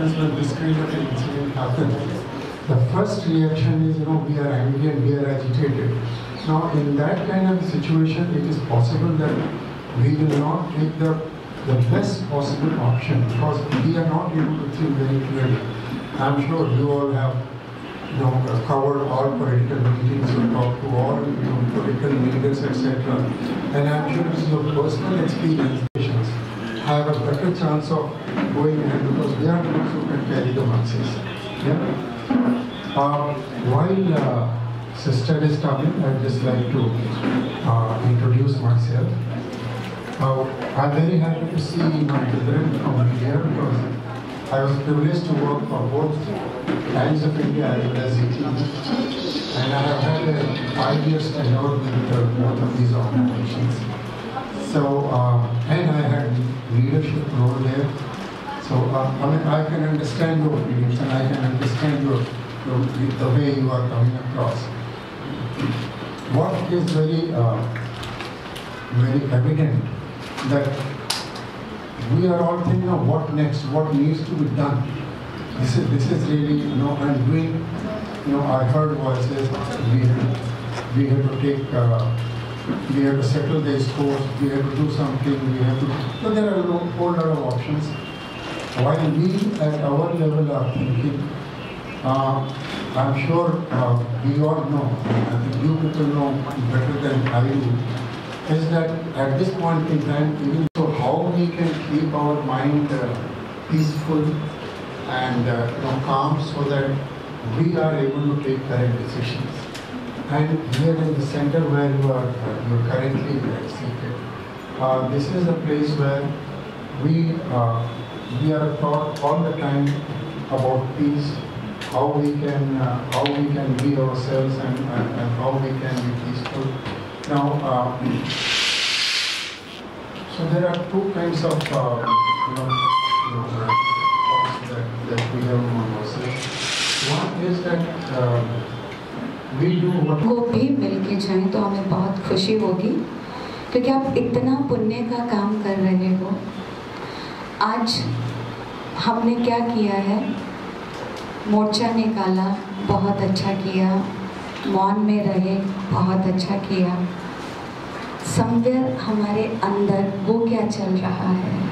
times when this kind of an incident happens, the first reaction is, we are angry and we are agitated. Now, in that kind of situation, it is possible that we will not take the best possible option because we are not able to think very clearly. I'm sure you all have covered all political meetings, you talk to all political leaders, etc. And I'm sure it's your personal experience. Have a better chance of going ahead because they are the ones who can carry the masses. Yeah? While sister is coming, I'd just like to introduce myself. I'm very happy to see my brethren from India because I was privileged to work for both Times of India as well as ET. And I have had a 5 years tenure with both of these organizations. So, and I had leadership role there. So, I can understand your feelings and I can understand the way you are coming across. What is very evident that we are all thinking of what next, what needs to be done. This is really, and doing, I heard voices, we have to take, we have to settle the scores, we have to do something, we have to, so there are a whole lot of options. While we at our level are thinking, I'm sure we all know, I think you people know better than I do, is that at this point in time, even so how we can keep our mind peaceful and calm so that we are able to take correct decisions. And here in the center where you are currently seated, this is a place where we are taught all the time about peace, how we can be ourselves and how we can be peaceful. Now, so there are two kinds of thoughts that we have among ourselves. One is that we do what को भी मिलके जाएं तो हमें बहुत खुशी होगी क्योंकि आप इतना पुण्य का काम कर रहे हो। आज हमने क्या किया है, मोर्चा निकाला, बहुत अच्छा किया, मौन में रहे, बहुत अच्छा किया। समवेयर हमारे अंदर वो क्या चल रहा है,